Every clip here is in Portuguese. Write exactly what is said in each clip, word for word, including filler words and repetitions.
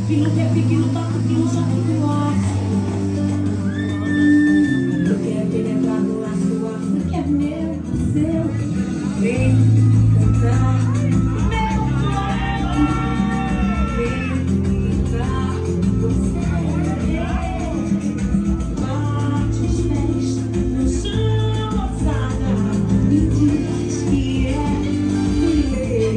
que não bebe, que não toca, que não sofre, que não gosta. Tu quer penetrar no laço, o laço que é meu, seu. Vem cantar meu flamengo. Vem cantar você. Bate os pés no chão, moçada, e diz que é mulher.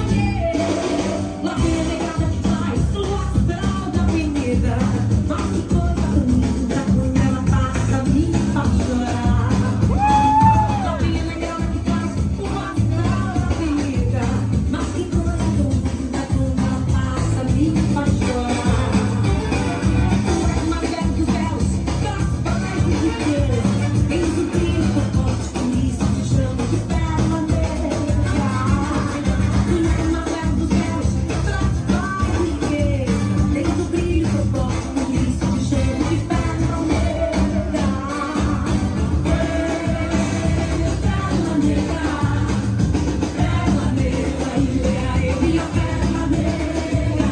Lá vem a negada que faz o astral da avenida. Mas que coisa bonita, quando ela passa, me faz chorar. Lá vem a negada que faz o astral da avenida. Mas que coisa bonita, quando ela passa, me faz chorar. Tu és mais belo que os belos, das paz e de Deus. Tens o brilho tão forte, por isso te chamo de Pérola Negra. Tu és mais belo dos belos, das paz e de Deus. Tens o brilho tão forte, por isso te chamo de Pérola Negra. Pérola Negra, Pérola Negra, ilha é minha Pérola Negra.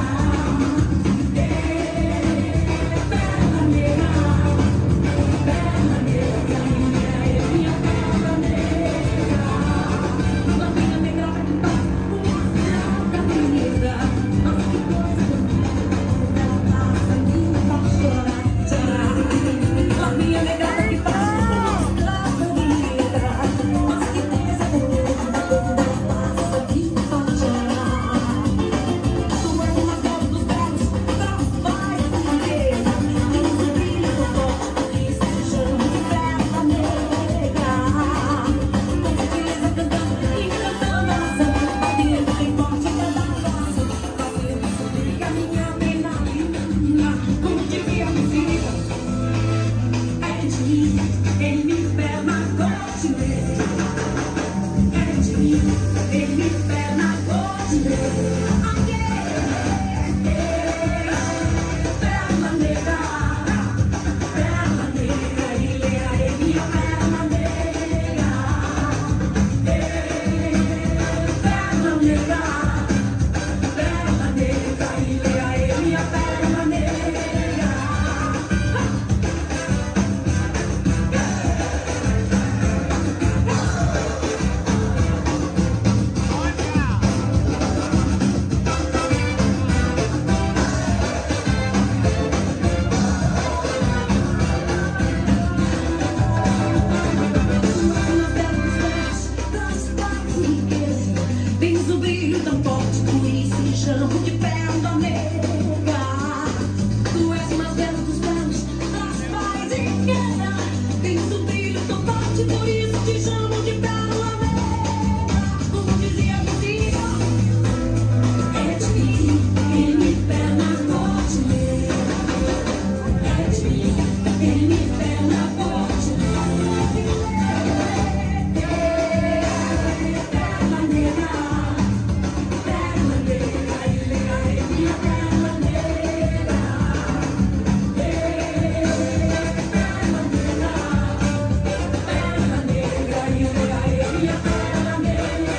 Pérola Negra, Pérola Negra, ilha é minha Pérola Negra. Lá vem a negrada que faz o astral da avenida. Mas que coisa bonita, quando ela passa, me faz chorar. Lá vem a negrada que faz o astral da avenida. Mas que coisa bonita, quando ela passa, me faz chorar. Tu és o mais belo dos belos, das paz e de Deus. Tens o brilho tão forte, por isso te chamo de Pérola Negra. Com certeza cantando e cantando a nação, batendo bem forte cada coração, fazendo subir a minha pena linda. Como devia me vida, é de mim, ele me pega na corte dele. É de mim, ele me pega na corte dele. Pérola Negra, Pérola Negra, ilha é minha Pérola Negra. Pérola Negra, Pérola Negra, ilha é minha Pérola Negra. Tens o brilho tão forte, por isso te chamo de Pérola Negra. Tu és o mais belo dos belos, das paz e guerra. Tens o brilho tão forte, por isso te chamo de Pérola Negra. Como dizia a vizinha, é de mim, ele me pega na corte dele. É de mim, ele me pega na corte dele. Pérola Negra, Pérola Negra, ilha é minha Pérola Negra. Pérola Negra, Pérola Negra, ilha é minha Pérola Negra.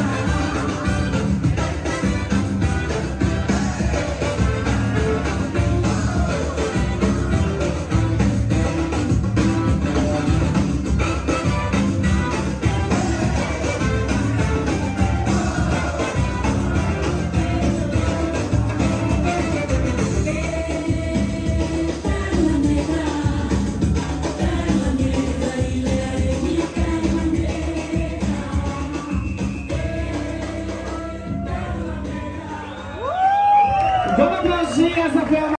Pérola Negra, Pérola Negra, ilha é minha Pérola Negra. Vamos aplaudir essa